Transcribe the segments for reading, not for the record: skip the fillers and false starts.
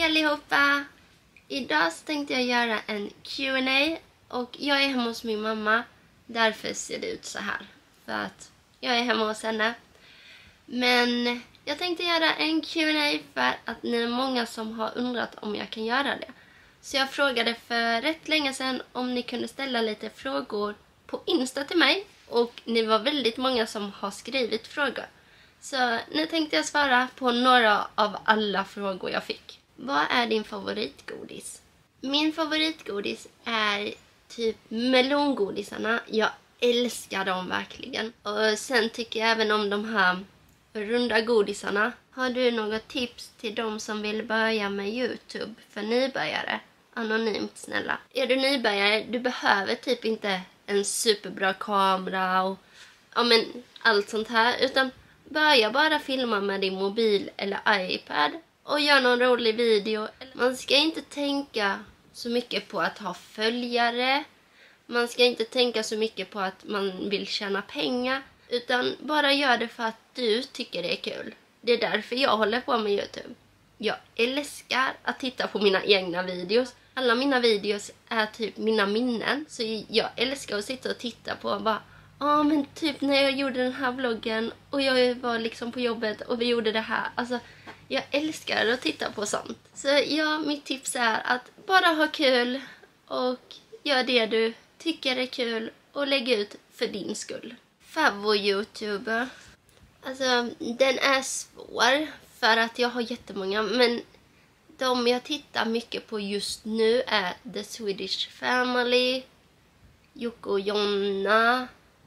Hej allihopa! Idag så tänkte jag göra en Q&A och jag är hemma hos min mamma. Därför ser det ut så här. För att jag är hemma hos henne. Men jag tänkte göra en Q&A för att ni är många som har undrat om jag kan göra det. Så jag frågade för rätt länge sedan om ni kunde ställa lite frågor på Insta till mig. Och ni var väldigt många som har skrivit frågor. Så nu tänkte jag svara på några av alla frågor jag fick. Vad är din favoritgodis? Min favoritgodis är typ melongodisarna. Jag älskar dem verkligen. Och sen tycker jag även om de här runda godisarna. Har du något tips till de som vill börja med YouTube för nybörjare? Anonymt snälla. Är du nybörjare, du behöver typ inte en superbra kamera och allt sånt här. Utan börja bara filma med din mobil eller iPad och gör någon rolig video. Man ska inte tänka så mycket på att ha följare. Man ska inte tänka så mycket på att man vill tjäna pengar. Utan bara gör det för att du tycker det är kul. Det är därför jag håller på med YouTube. Jag älskar att titta på mina egna videos. Alla mina videos är typ mina minnen. Så jag älskar att sitta och titta på och bara... men typ när jag gjorde den här vloggen och jag var liksom på jobbet och vi gjorde det här. Alltså, jag älskar att titta på sånt. Så ja, mitt tips är att bara ha kul och gör det du tycker är kul och lägg ut för din skull. Favvo-youtuber. Alltså, den är svår för att jag har jättemånga, men de jag tittar mycket på just nu är The Swedish Family, Jocke och Jonna.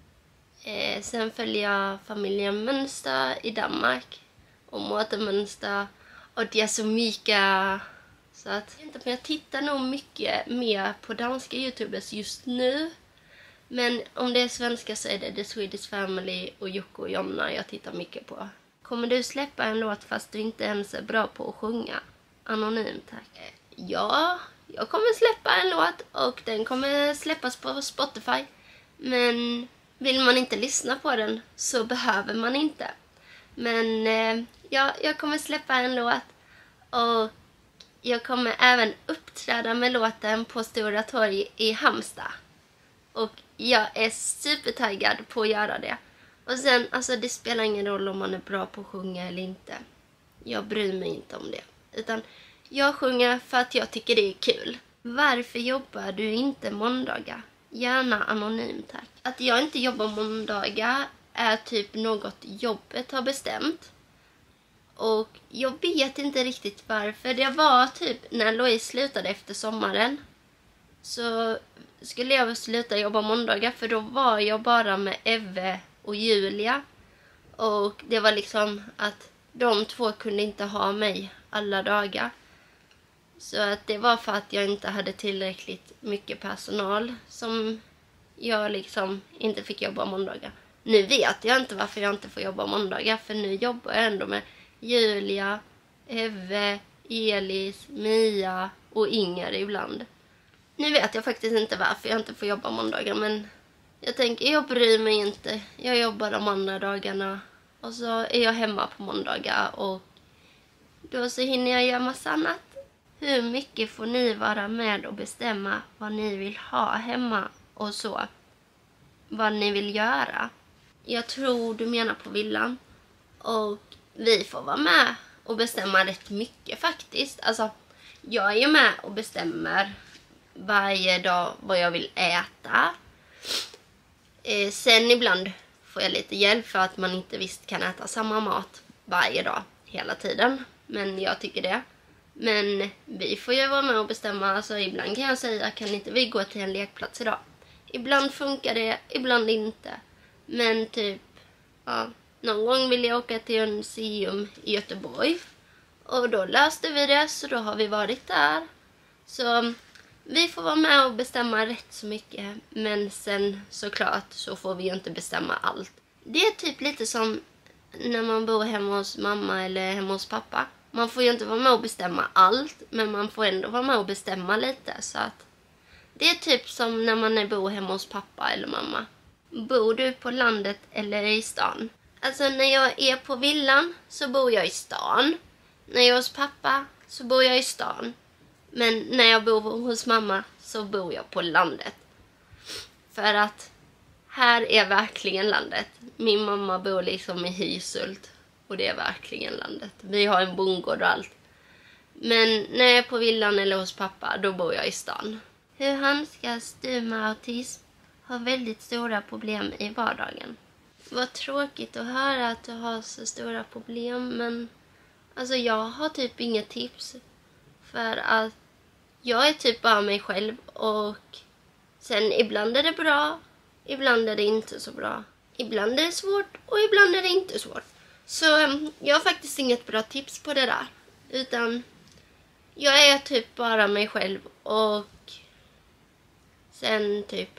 Sen följer jag familjen Mönster i Danmark och Mårten Mönster och det är så mycket. Så att jag tittar nog mycket mer på danska youtubers just nu. Men om det är svenska så är det The Swedish Family och Jocke och Jonna jag tittar mycket på. Kommer du släppa en låt fast du inte ens är bra på att sjunga? Anonym, tack. Ja, jag kommer släppa en låt och den kommer släppas på Spotify. Men vill man inte lyssna på den så behöver man inte. Men jag kommer släppa en låt och jag kommer även uppträda med låten på Stora Torg i Halmstad. Och jag är supertaggad på att göra det. Och sen, alltså det spelar ingen roll om man är bra på att sjunga eller inte. Jag bryr mig inte om det. Utan jag sjunger för att jag tycker det är kul. Varför jobbar du inte måndagar? Gärna anonym, tack. Att jag inte jobbar måndagar är typ något jobbet har bestämt. Och jag vet inte riktigt varför. Det var typ när Louise slutade efter sommaren. Så skulle jag sluta jobba måndagar. För då var jag bara med Eve och Julia. Och det var liksom att de två kunde inte ha mig alla dagar. Så att det var för att jag inte hade tillräckligt mycket personal som jag liksom inte fick jobba måndagar. Nu vet jag inte varför jag inte får jobba måndagar, för nu jobbar jag ändå med Julia, Eve, Elis, Mia och Inger ibland. Nu vet jag faktiskt inte varför jag inte får jobba måndagar, men jag tänker jag bryr mig inte. Jag jobbar de andra dagarna och så är jag hemma på måndagar och då så hinner jag göra massa annat. Hur mycket får ni vara med och bestämma vad ni vill ha hemma och så? Vad ni vill göra? Jag tror du menar på villan. Och vi får vara med och bestämma rätt mycket faktiskt. Alltså, jag är ju med och bestämmer varje dag vad jag vill äta. Sen ibland får jag lite hjälp för att man inte visst kan äta samma mat varje dag hela tiden. Men jag tycker det. Men vi får ju vara med och bestämma. Alltså ibland kan jag säga, kan inte vi gå till en lekplats idag? Ibland funkar det, ibland inte. Men typ, någon gång vill jag åka till en museum i Göteborg. Och då löste vi det, så då har vi varit där. Så vi får vara med och bestämma rätt så mycket. Men sen såklart så får vi ju inte bestämma allt. Det är typ lite som när man bor hemma hos mamma eller hemma hos pappa. Man får ju inte vara med och bestämma allt, men man får ändå vara med och bestämma lite. Så att det är typ som när man bor hemma hos pappa eller mamma. Bor du på landet eller i stan? Alltså när jag är på villan så bor jag i stan. När jag är hos pappa så bor jag i stan. Men när jag bor hos mamma så bor jag på landet. För att här är verkligen landet. Min mamma bor liksom i Hysult och det är verkligen landet. Vi har en bondgård och allt. Men när jag är på villan eller hos pappa, då bor jag i stan. Hur handskas du med autism? Har väldigt stora problem i vardagen. Vad tråkigt att höra att du har så stora problem, men alltså jag har typ inga tips. För att jag är typ bara mig själv och sen ibland är det bra, ibland är det inte så bra. Ibland är det svårt och ibland är det inte svårt. Så jag har faktiskt inget bra tips på det där. Utan jag är typ bara mig själv och sen typ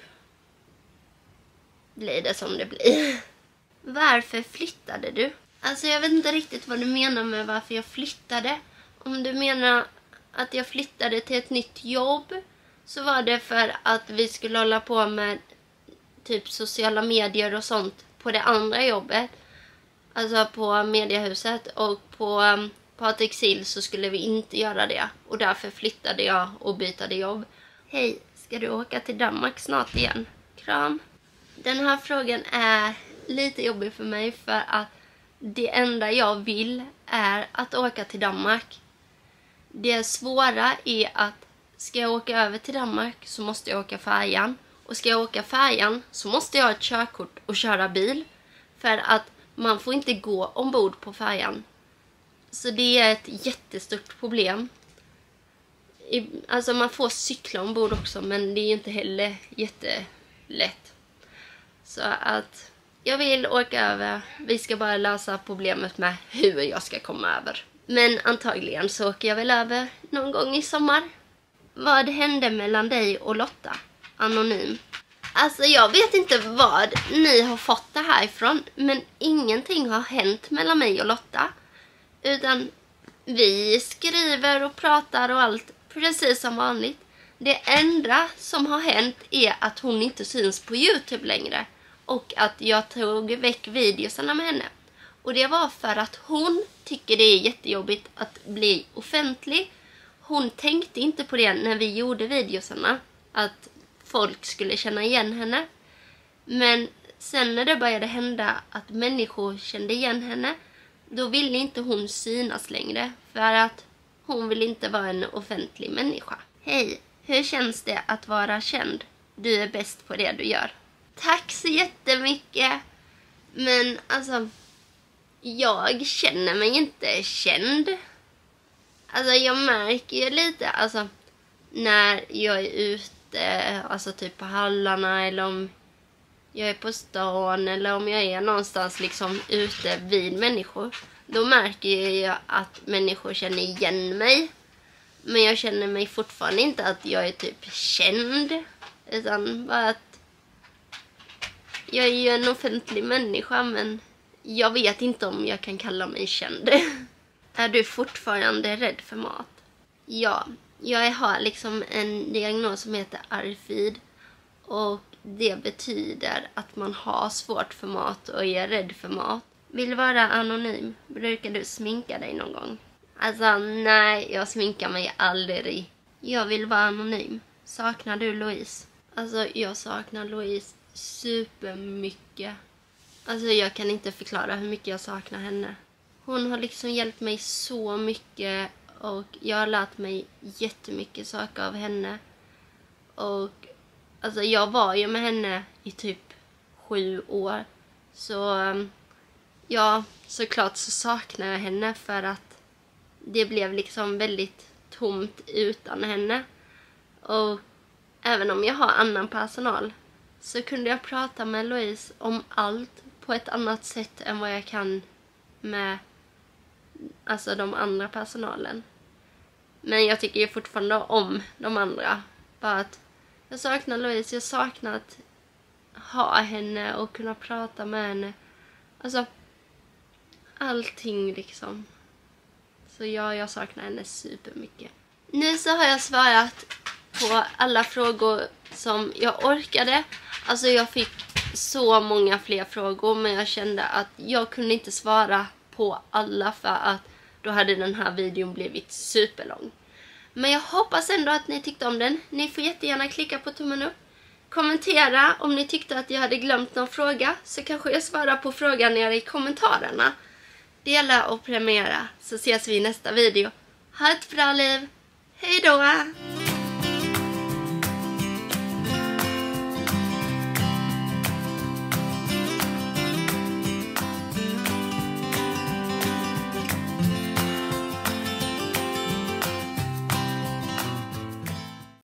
blir det som det blir. Varför flyttade du? Alltså jag vet inte riktigt vad du menar med varför jag flyttade. Om du menar att jag flyttade till ett nytt jobb så var det för att vi skulle hålla på med typ sociala medier och sånt på det andra jobbet. Alltså på Mediahuset, och på Patrik så skulle vi inte göra det. Och därför flyttade jag och bytade jobb. Hej, ska du åka till Danmark snart igen? Kram. Den här frågan är lite jobbig för mig för att det enda jag vill är att åka till Danmark. Det svåra är att ska jag åka över till Danmark så måste jag åka färjan. Och ska jag åka färjan så måste jag ha ett körkort och köra bil. För att man får inte gå ombord på färjan. Så det är ett jättestort problem. Alltså man får cykla ombord också, men det är inte heller jättelätt. Så att jag vill åka över. Vi ska bara lösa problemet med hur jag ska komma över. Men antagligen så åker jag väl över någon gång i sommar. Vad hände mellan dig och Lotta? Anonym. Alltså jag vet inte vad ni har fått det här ifrån. Men ingenting har hänt mellan mig och Lotta. Utan vi skriver och pratar och allt precis som vanligt. Det enda som har hänt är att hon inte syns på YouTube längre. Och att jag tog väck videosarna med henne. Och det var för att hon tycker det är jättejobbigt att bli offentlig. Hon tänkte inte på det när vi gjorde videosarna. Att folk skulle känna igen henne. Men sen när det började hända att människor kände igen henne, då ville inte hon synas längre. För att hon vill inte vara en offentlig människa. Hej, hur känns det att vara känd? Du är bäst på det du gör. Tack så jättemycket. Men alltså, jag känner mig inte känd. Alltså jag märker ju lite, alltså när jag är ute, alltså typ på hallarna, eller om jag är på stan, eller om jag är någonstans liksom ute vid människor. Då märker jag att människor känner igen mig. Men jag känner mig fortfarande inte att jag är typ känd. Utan bara att jag är ju en offentlig människa, men jag vet inte om jag kan kalla mig känd. Är du fortfarande rädd för mat? Ja, jag har liksom en diagnos som heter ARFID. Och det betyder att man har svårt för mat och är rädd för mat. Vill vara anonym. Brukar du sminka dig någon gång? Alltså nej, jag sminkar mig aldrig. Jag vill vara anonym. Saknar du Louise? Alltså jag saknar Louise supermycket. Alltså jag kan inte förklara hur mycket jag saknar henne. Hon har liksom hjälpt mig så mycket och jag har lärt mig jättemycket saker av henne. Och alltså jag var ju med henne i typ 7 år. Så ja, såklart så saknar jag henne för att det blev liksom väldigt tomt utan henne. Och även om jag har annan personal så kunde jag prata med Louise om allt på ett annat sätt än vad jag kan med alltså de andra personalen. Men jag tycker ju fortfarande om de andra. Bara att jag saknar Louise, jag saknar att ha henne och kunna prata med henne. Alltså allting liksom. Så ja, jag saknar henne supermycket. Nu så har jag svarat på alla frågor som jag orkade. Alltså jag fick så många fler frågor, men jag kände att jag kunde inte svara på alla för att då hade den här videon blivit superlång. Men jag hoppas ändå att ni tyckte om den. Ni får jättegärna klicka på tummen upp. Kommentera om ni tyckte att jag hade glömt någon fråga, så kanske jag svarar på frågan nere i kommentarerna. Dela och prenumerera, så ses vi i nästa video. Ha ett bra liv. Hej då!